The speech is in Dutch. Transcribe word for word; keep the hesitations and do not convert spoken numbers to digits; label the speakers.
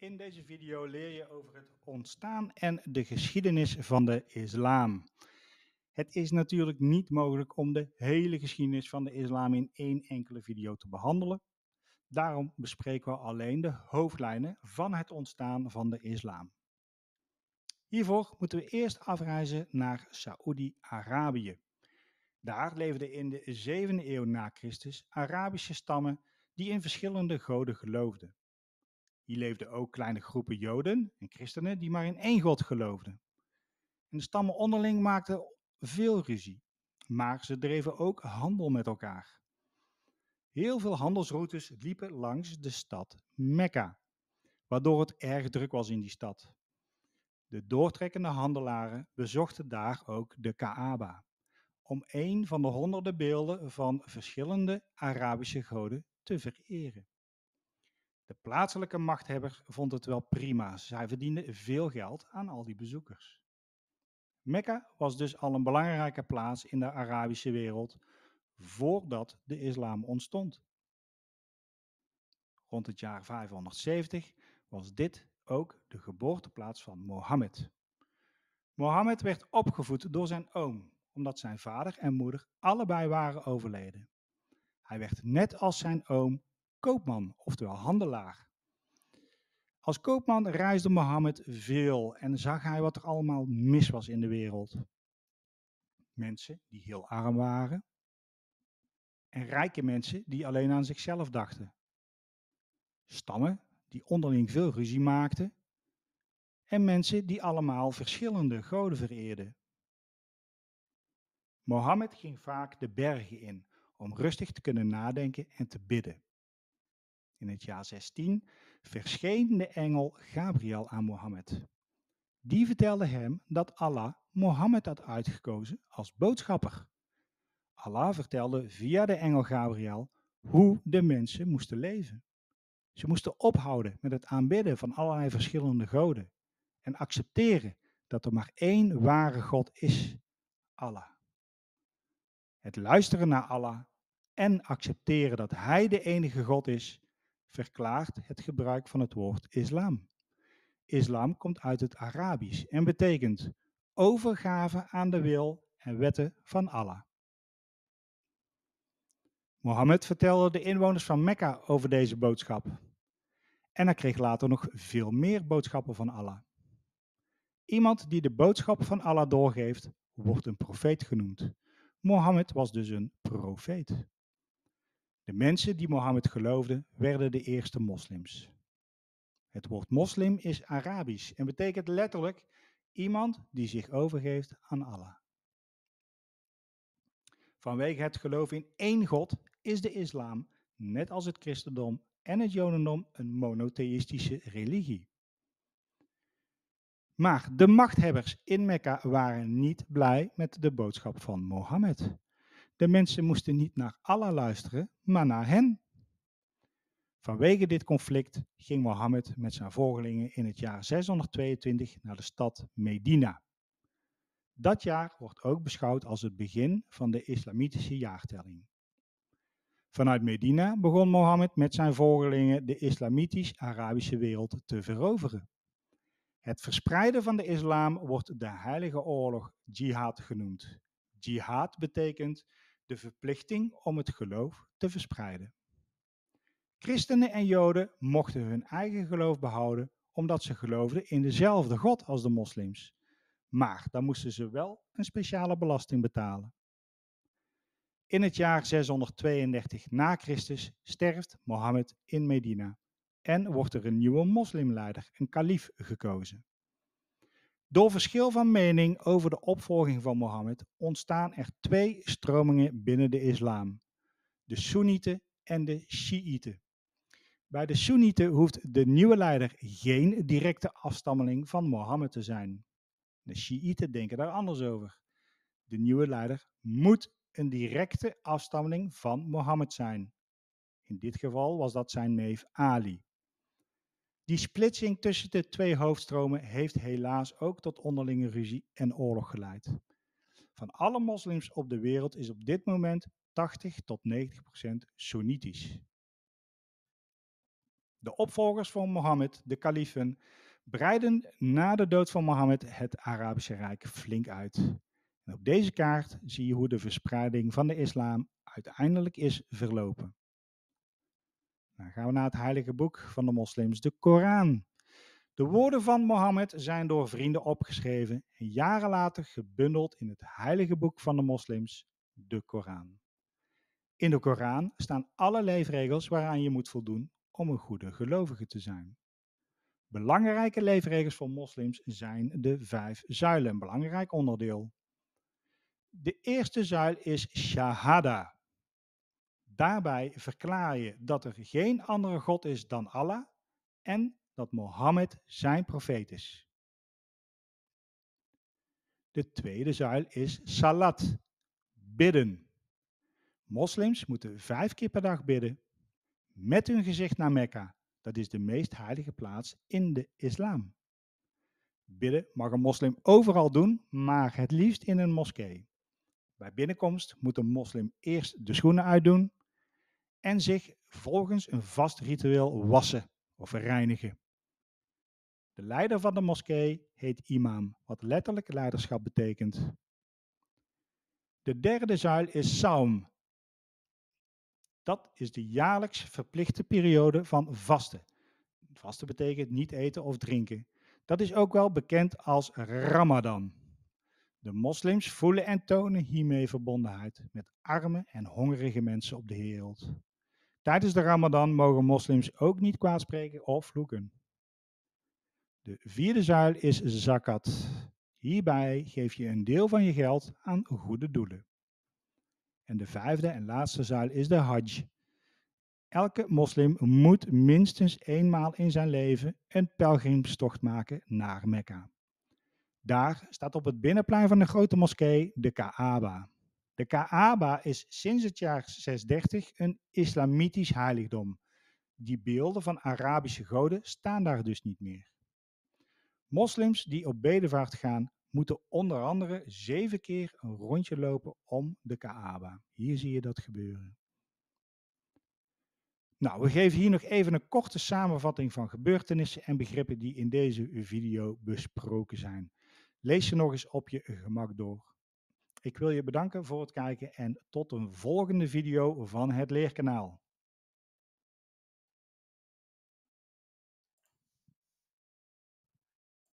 Speaker 1: In deze video leer je over het ontstaan en de geschiedenis van de islam. Het is natuurlijk niet mogelijk om de hele geschiedenis van de islam in één enkele video te behandelen. Daarom bespreken we alleen de hoofdlijnen van het ontstaan van de islam. Hiervoor moeten we eerst afreizen naar Saoedi-Arabië. Daar leefden in de zevende eeuw na Christus Arabische stammen die in verschillende goden geloofden. Hier leefden ook kleine groepen Joden en christenen die maar in één God geloofden. En de stammen onderling maakten veel ruzie, maar ze dreven ook handel met elkaar. Heel veel handelsroutes liepen langs de stad Mekka, waardoor het erg druk was in die stad. De doortrekkende handelaren bezochten daar ook de Kaaba, om een van de honderden beelden van verschillende Arabische goden te vereren. De plaatselijke machthebber vond het wel prima, zij verdiende veel geld aan al die bezoekers. Mekka was dus al een belangrijke plaats in de Arabische wereld voordat de islam ontstond. Rond het jaar vijfhonderdzeventig was dit ook de geboorteplaats van Mohammed. Mohammed werd opgevoed door zijn oom, omdat zijn vader en moeder allebei waren overleden. Hij werd net als zijn oom koopman, oftewel handelaar. Als koopman reisde Mohammed veel en zag hij wat er allemaal mis was in de wereld. Mensen die heel arm waren en rijke mensen die alleen aan zichzelf dachten. Stammen die onderling veel ruzie maakten en mensen die allemaal verschillende goden vereerden. Mohammed ging vaak de bergen in om rustig te kunnen nadenken en te bidden. In het jaar zestien verscheen de engel Gabriel aan Mohammed. Die vertelde hem dat Allah Mohammed had uitgekozen als boodschapper. Allah vertelde via de engel Gabriel hoe de mensen moesten leven. Ze moesten ophouden met het aanbidden van allerlei verschillende goden en accepteren dat er maar één ware God is, Allah. Het luisteren naar Allah en accepteren dat Hij de enige God is, verklaart het gebruik van het woord islam. Islam komt uit het Arabisch en betekent overgave aan de wil en wetten van Allah. Mohammed vertelde de inwoners van Mekka over deze boodschap. En hij kreeg later nog veel meer boodschappen van Allah. Iemand die de boodschap van Allah doorgeeft, wordt een profeet genoemd. Mohammed was dus een profeet. De mensen die Mohammed geloofden, werden de eerste moslims. Het woord moslim is Arabisch en betekent letterlijk iemand die zich overgeeft aan Allah. Vanwege het geloof in één God is de islam, net als het christendom en het jodendom, een monotheïstische religie. Maar de machthebbers in Mekka waren niet blij met de boodschap van Mohammed. De mensen moesten niet naar Allah luisteren, maar naar hen. Vanwege dit conflict ging Mohammed met zijn volgelingen in het jaar zeshonderdtweeëntwintig naar de stad Medina. Dat jaar wordt ook beschouwd als het begin van de islamitische jaartelling. Vanuit Medina begon Mohammed met zijn volgelingen de islamitisch-Arabische wereld te veroveren. Het verspreiden van de islam wordt de heilige oorlog jihad genoemd. Jihad betekent de verplichting om het geloof te verspreiden. Christenen en Joden mochten hun eigen geloof behouden omdat ze geloofden in dezelfde God als de moslims. Maar dan moesten ze wel een speciale belasting betalen. In het jaar zeshonderdtweeëndertig na Christus sterft Mohammed in Medina en wordt er een nieuwe moslimleider, een kalief, gekozen. Door verschil van mening over de opvolging van Mohammed ontstaan er twee stromingen binnen de islam: de Soenieten en de Sjiïeten. Bij de Soenieten hoeft de nieuwe leider geen directe afstammeling van Mohammed te zijn. De Sjiïeten denken daar anders over. De nieuwe leider moet een directe afstammeling van Mohammed zijn. In dit geval was dat zijn neef Ali. Die splitsing tussen de twee hoofdstromen heeft helaas ook tot onderlinge ruzie en oorlog geleid. Van alle moslims op de wereld is op dit moment tachtig tot negentig procent Soenitisch. De opvolgers van Mohammed, de kalifen, breidden na de dood van Mohammed het Arabische Rijk flink uit. En op deze kaart zie je hoe de verspreiding van de islam uiteindelijk is verlopen. Dan gaan we naar het heilige boek van de moslims, de Koran. De woorden van Mohammed zijn door vrienden opgeschreven en jaren later gebundeld in het heilige boek van de moslims, de Koran. In de Koran staan alle leefregels waaraan je moet voldoen om een goede gelovige te zijn. Belangrijke leefregels voor moslims zijn de vijf zuilen, een belangrijk onderdeel. De eerste zuil is shahada. Daarbij verklaar je dat er geen andere God is dan Allah en dat Mohammed zijn profeet is. De tweede zuil is salat, bidden. Moslims moeten vijf keer per dag bidden met hun gezicht naar Mekka. Dat is de meest heilige plaats in de islam. Bidden mag een moslim overal doen, maar het liefst in een moskee. Bij binnenkomst moet een moslim eerst de schoenen uitdoen en zich volgens een vast ritueel wassen of reinigen. De leider van de moskee heet imam, wat letterlijk leiderschap betekent. De derde zuil is saum. Dat is de jaarlijks verplichte periode van vasten. Vasten betekent niet eten of drinken. Dat is ook wel bekend als Ramadan. De moslims voelen en tonen hiermee verbondenheid met arme en hongerige mensen op de wereld. Tijdens de Ramadan mogen moslims ook niet kwaadspreken of vloeken. De vierde zuil is zakat. Hierbij geef je een deel van je geld aan goede doelen. En de vijfde en laatste zuil is de hajj. Elke moslim moet minstens eenmaal in zijn leven een pelgrimstocht maken naar Mekka. Daar staat op het binnenplein van de grote moskee de Kaaba. De Kaaba is sinds het jaar zeshonderddertig een islamitisch heiligdom. Die beelden van Arabische goden staan daar dus niet meer. Moslims die op bedevaart gaan, moeten onder andere zeven keer een rondje lopen om de Kaaba. Hier zie je dat gebeuren. Nou, we geven hier nog even een korte samenvatting van gebeurtenissen en begrippen die in deze video besproken zijn. Lees ze nog eens op je gemak door. Ik wil je bedanken voor het kijken en tot een volgende video van het Leerkanaal.